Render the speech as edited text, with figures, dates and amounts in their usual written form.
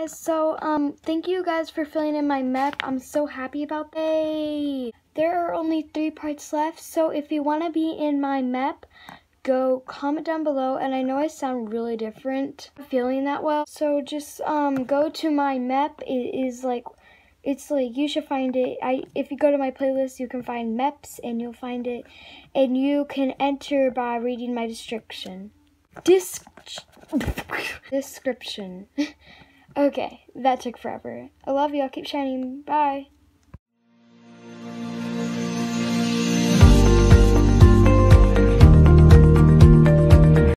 guys, so thank you guys for filling in my MEP. I'm so happy about that. There are only 3 parts left, so if you want to be in my MEP, go comment down below. And I know I sound really different, I'm feeling that well, so just go to my MEP. It's like you should find it. If you go to my playlist, you can find MEPs and you'll find it, and you can enter by reading my description. Description. Okay, that took forever. I love you. I'll keep shining. Bye.